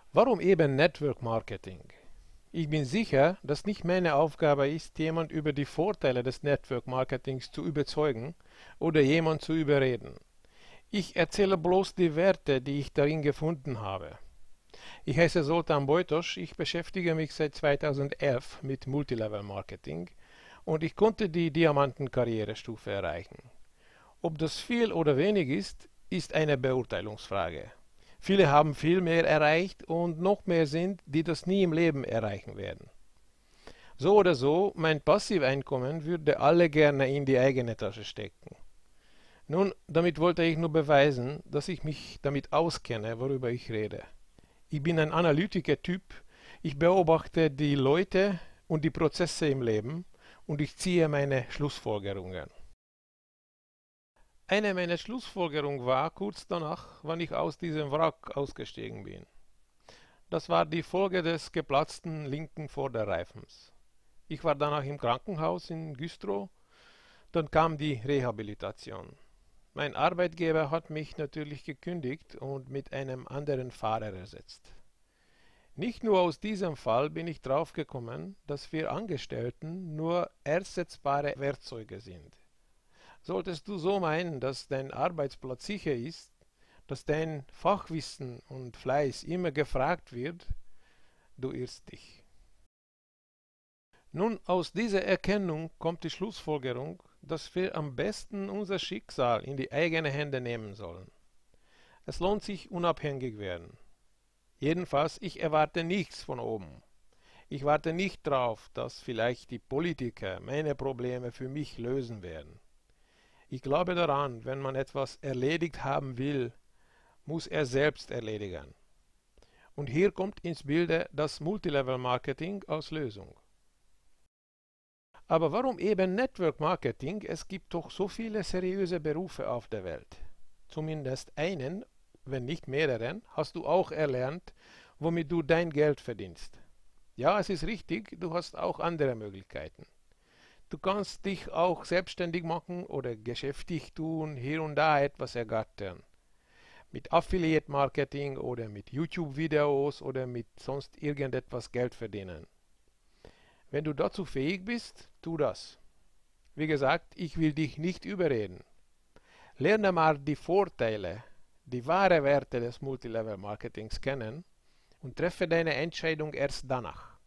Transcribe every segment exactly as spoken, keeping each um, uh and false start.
Warum eben Network Marketing? Ich bin sicher, dass nicht meine Aufgabe ist, jemand über die Vorteile des Network Marketings zu überzeugen oder jemand zu überreden. Ich erzähle bloß die Werte, die ich darin gefunden habe. Ich heiße Zoltan Bojtos, ich beschäftige mich seit zweitausendelf mit Multilevel Marketing und ich konnte die Diamanten-Karrierestufe erreichen. Ob das viel oder wenig ist, ist eine Beurteilungsfrage. Viele haben viel mehr erreicht und noch mehr sind, die das nie im Leben erreichen werden. So oder so, mein Passiveinkommen würde alle gerne in die eigene Tasche stecken. Nun, damit wollte ich nur beweisen, dass ich mich damit auskenne, worüber ich rede. Ich bin ein Analytiker-Typ, ich beobachte die Leute und die Prozesse im Leben und ich ziehe meine Schlussfolgerungen. Eine meiner Schlussfolgerungen war kurz danach, wann ich aus diesem Wrack ausgestiegen bin. Das war die Folge des geplatzten linken Vorderreifens. Ich war danach im Krankenhaus in Güstrow, dann kam die Rehabilitation. Mein Arbeitgeber hat mich natürlich gekündigt und mit einem anderen Fahrer ersetzt. Nicht nur aus diesem Fall bin ich draufgekommen, dass wir Angestellten nur ersetzbare Werkzeuge sind. Solltest du so meinen, dass dein Arbeitsplatz sicher ist, dass dein Fachwissen und Fleiß immer gefragt wird, du irrst dich. Nun, aus dieser Erkennung kommt die Schlussfolgerung, dass wir am besten unser Schicksal in die eigenen Hände nehmen sollen. Es lohnt sich unabhängig werden. Jedenfalls, ich erwarte nichts von oben. Ich warte nicht darauf, dass vielleicht die Politiker meine Probleme für mich lösen werden. Ich glaube daran, wenn man etwas erledigt haben will, muss er selbst erledigen. Und hier kommt ins Bilde das Multilevel Marketing als Lösung. Aber warum eben Network Marketing? Es gibt doch so viele seriöse Berufe auf der Welt. Zumindest einen, wenn nicht mehreren, hast du auch erlernt, womit du dein Geld verdienst. Ja, es ist richtig, du hast auch andere Möglichkeiten. Du kannst dich auch selbstständig machen oder geschäftlich tun, hier und da etwas ergattern. Mit Affiliate Marketing oder mit YouTube-Videos oder mit sonst irgendetwas Geld verdienen. Wenn du dazu fähig bist, tu das. Wie gesagt, ich will dich nicht überreden. Lerne mal die Vorteile, die wahren Werte des Multilevel Marketings kennen und treffe deine Entscheidung erst danach.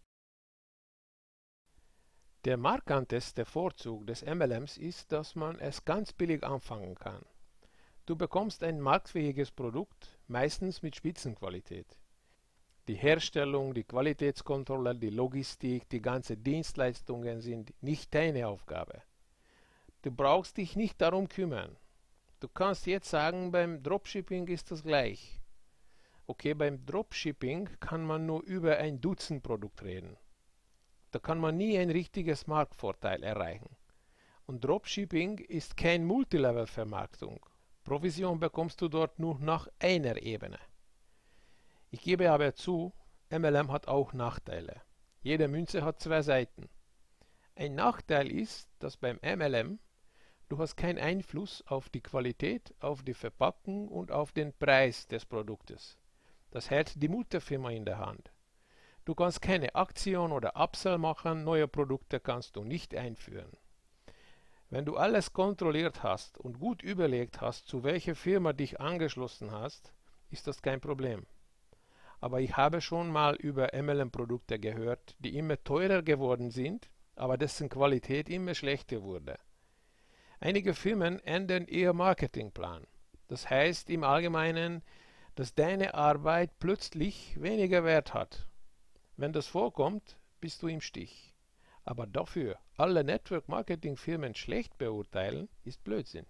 Der markanteste Vorzug des M L Ms ist, dass man es ganz billig anfangen kann. Du bekommst ein marktfähiges Produkt, meistens mit Spitzenqualität. Die Herstellung, die Qualitätskontrolle, die Logistik, die ganzen Dienstleistungen sind nicht deine Aufgabe. Du brauchst dich nicht darum kümmern. Du kannst jetzt sagen, beim Dropshipping ist das gleich. Okay, beim Dropshipping kann man nur über ein Dutzend Produkte reden. Da kann man nie ein richtiges Marktvorteil erreichen. Und Dropshipping ist kein Multilevel-Vermarktung. Provision bekommst du dort nur nach einer Ebene. Ich gebe aber zu, M L M hat auch Nachteile. Jede Münze hat zwei Seiten. Ein Nachteil ist, dass beim M L M du hast keinen Einfluss auf die Qualität, auf die Verpackung und auf den Preis des Produktes. Das hält die Mutterfirma in der Hand. Du kannst keine Aktion oder Upsell machen, neue Produkte kannst du nicht einführen. Wenn du alles kontrolliert hast und gut überlegt hast, zu welcher Firma dich angeschlossen hast, ist das kein Problem. Aber ich habe schon mal über M L M-Produkte gehört, die immer teurer geworden sind, aber dessen Qualität immer schlechter wurde. Einige Firmen ändern ihr Marketingplan. Das heißt im Allgemeinen, dass deine Arbeit plötzlich weniger Wert hat. Wenn das vorkommt, bist du im Stich. Aber dafür alle Network-Marketing-Firmen schlecht beurteilen, ist Blödsinn.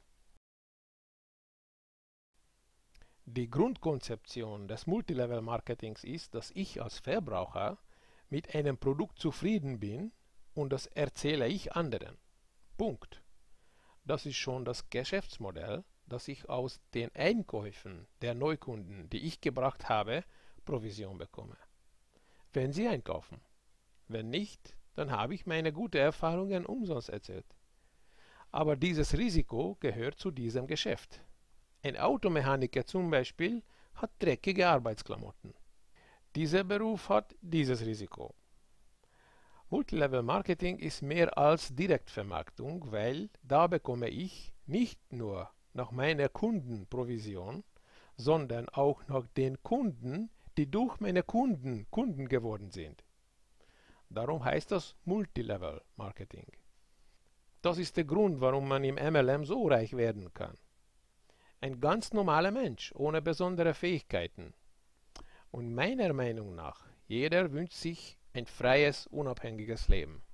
Die Grundkonzeption des Multilevel-Marketings ist, dass ich als Verbraucher mit einem Produkt zufrieden bin und das erzähle ich anderen. Punkt. Das ist schon das Geschäftsmodell, dass ich aus den Einkäufen der Neukunden, die ich gebracht habe, Provision bekomme. Wenn sie einkaufen. Wenn nicht, dann habe ich meine guten Erfahrungen umsonst erzählt. Aber dieses Risiko gehört zu diesem Geschäft. Ein Automechaniker zum Beispiel hat dreckige Arbeitsklamotten. Dieser Beruf hat dieses Risiko. Multilevel Marketing ist mehr als Direktvermarktung, weil da bekomme ich nicht nur nach meiner Kundenprovision, sondern auch nach den Kunden, die durch meine Kunden Kunden geworden sind. Darum heißt das Multilevel Marketing. Das ist der Grund, warum man im M L M so reich werden kann. Ein ganz normaler Mensch, ohne besondere Fähigkeiten. Und meiner Meinung nach, jeder wünscht sich ein freies, unabhängiges Leben.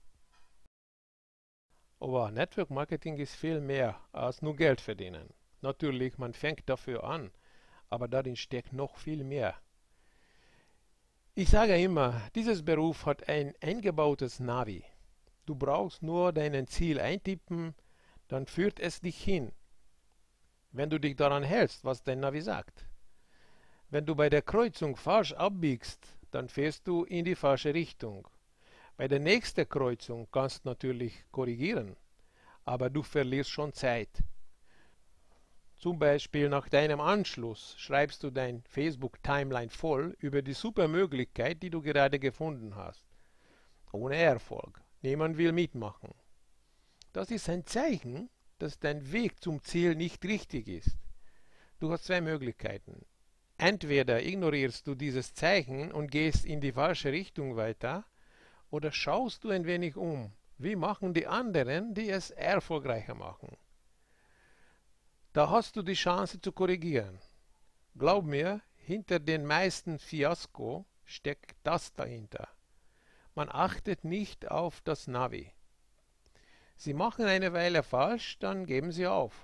Aber Network Marketing ist viel mehr als nur Geld verdienen. Natürlich, man fängt dafür an, aber darin steckt noch viel mehr. Ich sage immer, dieses Beruf hat ein eingebautes Navi. Du brauchst nur dein Ziel eintippen, dann führt es dich hin. Wenn du dich daran hältst, was dein Navi sagt. Wenn du bei der Kreuzung falsch abbiegst, dann fährst du in die falsche Richtung. Bei der nächsten Kreuzung kannst du natürlich korrigieren, aber du verlierst schon Zeit. Zum Beispiel nach deinem Anschluss schreibst du dein Facebook-Timeline voll über die super Möglichkeit, die du gerade gefunden hast. Ohne Erfolg. Niemand will mitmachen. Das ist ein Zeichen, dass dein Weg zum Ziel nicht richtig ist. Du hast zwei Möglichkeiten. Entweder ignorierst du dieses Zeichen und gehst in die falsche Richtung weiter, oder schaust du ein wenig um. Wie machen die anderen, die es erfolgreicher machen? Da hast du die Chance zu korrigieren. Glaub mir, hinter den meisten Fiasko steckt das dahinter. Man achtet nicht auf das Navi. Sie machen eine Weile falsch, dann geben sie auf.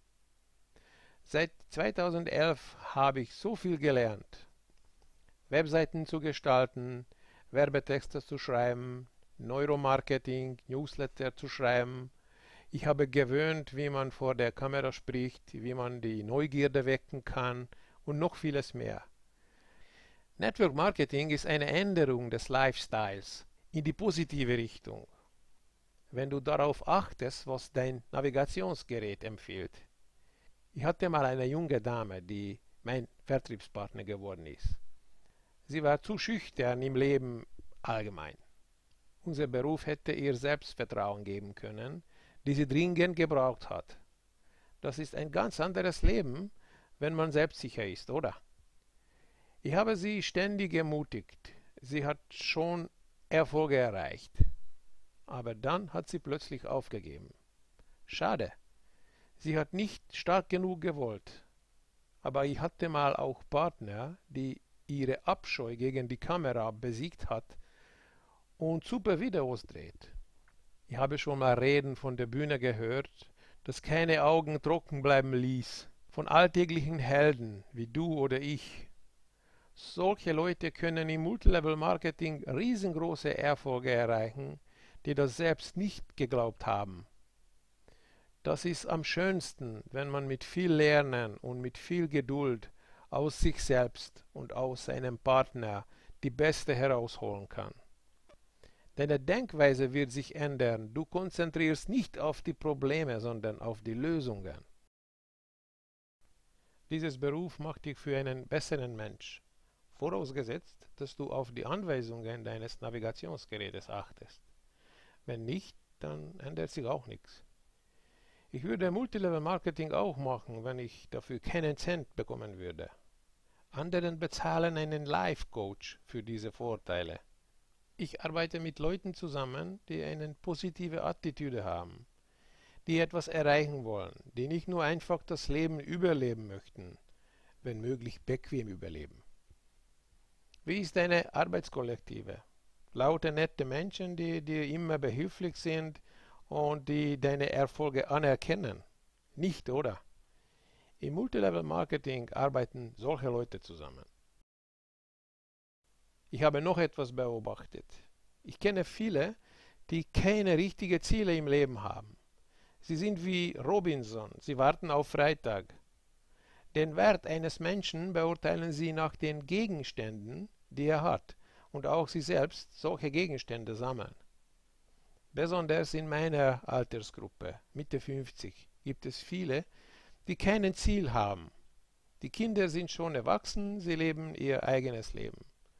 Seit zweitausendelf habe ich so viel gelernt. Webseiten zu gestalten, Werbetexte zu schreiben, Neuromarketing, Newsletter zu schreiben. Ich habe gewöhnt, wie man vor der Kamera spricht, wie man die Neugierde wecken kann und noch vieles mehr. Network Marketing ist eine Änderung des Lifestyles in die positive Richtung. Wenn du darauf achtest, was dein Navigationsgerät empfiehlt. Ich hatte mal eine junge Dame, die mein Vertriebspartner geworden ist. Sie war zu schüchtern im Leben allgemein. Unser Beruf hätte ihr Selbstvertrauen geben können, die sie dringend gebraucht hat. Das ist ein ganz anderes Leben, wenn man selbstsicher ist, oder? Ich habe sie ständig ermutigt. Sie hat schon Erfolge erreicht. Aber dann hat sie plötzlich aufgegeben. Schade. Sie hat nicht stark genug gewollt. Aber ich hatte mal auch Partner, die ihre Abscheu gegen die Kamera besiegt hat und super Videos dreht. Ich habe schon mal Reden von der Bühne gehört, dass keine Augen trocken bleiben ließ, von alltäglichen Helden wie du oder ich. Solche Leute können im Multilevel-Marketing riesengroße Erfolge erreichen, die das selbst nicht geglaubt haben. Das ist am schönsten, wenn man mit viel Lernen und mit viel Geduld aus sich selbst und aus seinem Partner die Beste herausholen kann. Deine Denkweise wird sich ändern. Du konzentrierst nicht auf die Probleme, sondern auf die Lösungen. Dieses Beruf macht dich für einen besseren Mensch, vorausgesetzt, dass du auf die Anweisungen deines Navigationsgerätes achtest. Wenn nicht, dann ändert sich auch nichts. Ich würde Multilevel Marketing auch machen, wenn ich dafür keinen Cent bekommen würde. Anderen bezahlen einen Life-Coach für diese Vorteile. Ich arbeite mit Leuten zusammen, die eine positive Attitüde haben, die etwas erreichen wollen, die nicht nur einfach das Leben überleben möchten, wenn möglich bequem überleben. Wie ist deine Arbeitskollektive? Lauter nette Menschen, die dir immer behilflich sind und die deine Erfolge anerkennen. Nicht, oder? Im Multilevel Marketing arbeiten solche Leute zusammen. Ich habe noch etwas beobachtet. Ich kenne viele, die keine richtigen Ziele im Leben haben. Sie sind wie Robinson, sie warten auf Freitag. Den Wert eines Menschen beurteilen sie nach den Gegenständen, die er hat, und auch sie selbst solche Gegenstände sammeln. Besonders in meiner Altersgruppe, Mitte fünfzig, gibt es viele, die kein Ziel haben. Die Kinder sind schon erwachsen, sie leben ihr eigenes Leben.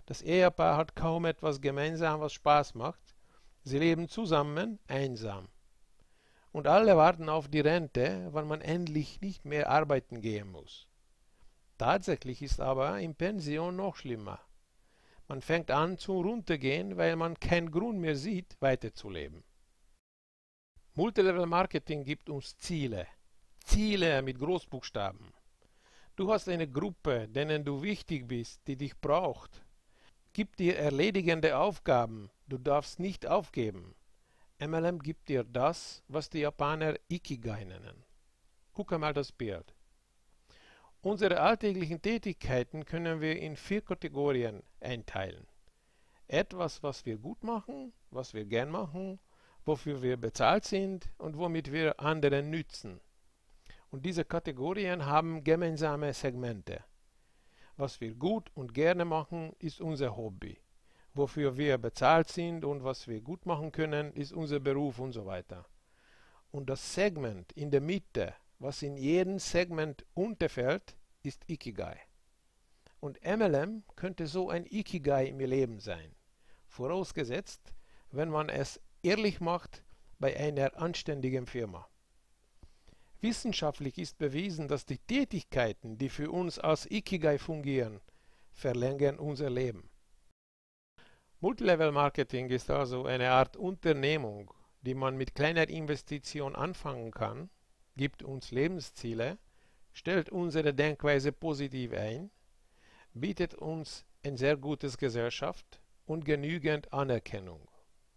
Das Ehepaar hat kaum etwas gemeinsam, was Spaß macht. Sie leben zusammen, einsam. Und alle warten auf die Rente, wann man endlich nicht mehr arbeiten gehen muss. Tatsächlich ist aber in Pension noch schlimmer. Man fängt an zu runtergehen, weil man keinen Grund mehr sieht, weiterzuleben. Multilevel Marketing gibt uns Ziele. Ziele mit Großbuchstaben. Du hast eine Gruppe, denen du wichtig bist, die dich braucht. Gib dir erledigende Aufgaben, du darfst nicht aufgeben. M L M gibt dir das, was die Japaner Ikigai nennen. Guck einmal das Bild. Unsere alltäglichen Tätigkeiten können wir in vier Kategorien einteilen. Etwas, was wir gut machen, was wir gern machen, wofür wir bezahlt sind und womit wir anderen nützen. Und diese Kategorien haben gemeinsame Segmente. Was wir gut und gerne machen, ist unser Hobby. Wofür wir bezahlt sind und was wir gut machen können, ist unser Beruf und so weiter. Und das Segment in der Mitte, was in jedem Segment unterfällt, ist Ikigai. Und M L M könnte so ein Ikigai im Leben sein. Vorausgesetzt, wenn man es ehrlich macht bei einer anständigen Firma. Wissenschaftlich ist bewiesen, dass die Tätigkeiten, die für uns als Ikigai fungieren, verlängern unser Leben. Multilevel Marketing ist also eine Art Unternehmung, die man mit kleiner Investition anfangen kann, gibt uns Lebensziele, stellt unsere Denkweise positiv ein, bietet uns ein sehr gutes Gesellschaft und genügend Anerkennung.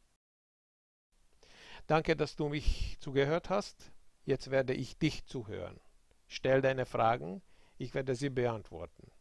Danke, dass du mich zugehört hast. Jetzt werde ich dich zuhören. Stell deine Fragen, ich werde sie beantworten.